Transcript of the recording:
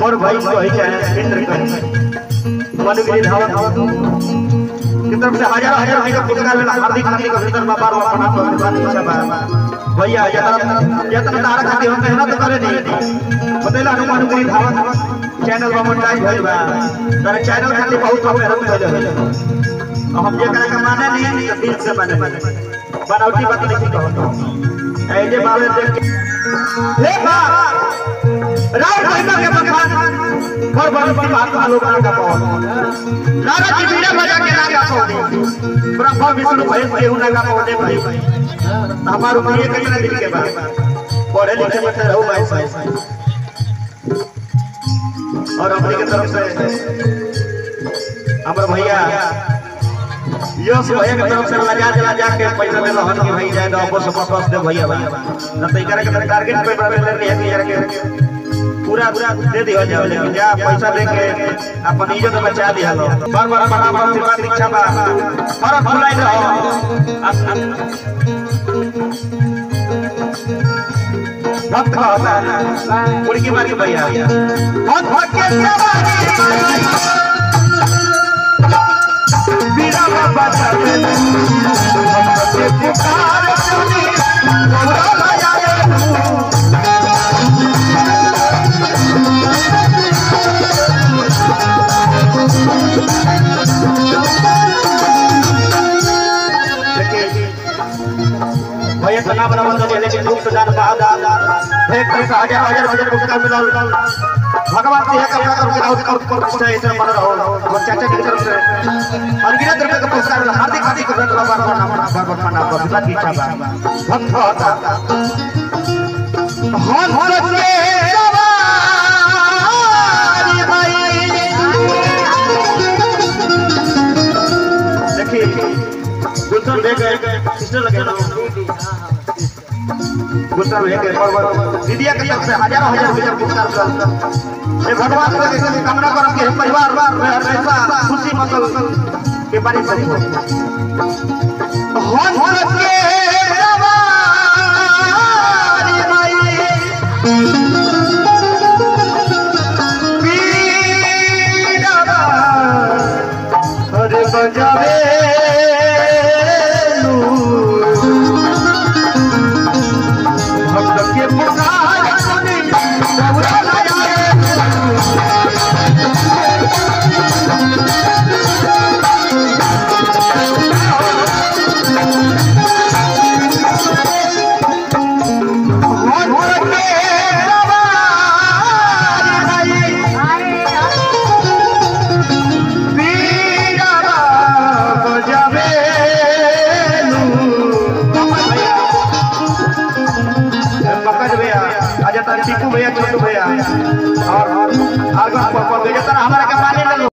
और भाई वही चाहे इंद्र का मनगिरी धावा की तरफ से हजार हजार भाई का पुरस्कार मिला। हार्दिक हार्दिक अभिनंदन बार बार प्रणाम भैया। यतन तारा खाती हम मेहनत करे नहीं बतेला मनगिरी धावा चैनल पर मोनेटाइज भइल बा। तारे चैनल खाती बहुत मेहनत भइल है। हम जे करे के माने नहीं तो दिल से माने बनावटी बात नहीं कहतो ए जे बावे देख ले बा राव महिमा के बखान और बड़ी बात लोग का पाओ नारा जी बीड़ा बजा के नागा पाओ दे ब्रह्मा विष्णु महेश के नागा पाओ दे भाई। हमारो ये कितना दिन के बाद पढ़े लिखे में रहो भाई। और अपनी की तरफ से हमारे भैया यश भैया की तरफ से लगा के पैसा दे रहन के भाई जाए तो आपको सब दे भैया न तो इकरा के टारगेट पे ले रही है कि पूरा दे दिया जाओ लेकिन जा पैसा लेके अपन इज्जत बचा दिया लो। बार बार आशीर्वाद इच्छा बा और भुलाई रहो भक्त होता है उनकी मारी भैया भक्त के बीड़ा बजा के पुकार सुनी गौरा बजाए भैया का नाम रमन कर लेकिन दुख दान बहादुर एक पैसा हजार हजार पुरस्कार मिला। भगवान से एक अपना करके और प्रतिष्ठा ऐसे बन रहा हो और चाचा की तरफ से अनगिनत रुपए का पुरस्कार मिला। हार्दिक हार्दिक अभिनंदन बार प्रणाम बसुला की इच्छा भक्त होता हम के सवारी भाई देखिए गुलशन देख सिस्टर लगे ना गुलशन देख दीदिया के तरफ से हजारों हजार रुपए पुरस्कार मिला। ये भगवान से कामना करम के परिवार हमेशा खुशी मंगल के बारे में हो हम के सवारी भाई बीड़ा अरे बजावे भक्त के पुकार सुनी गौरा बजाए टीकू भैया छोटू भैया और आर्गन पर हमारा के माने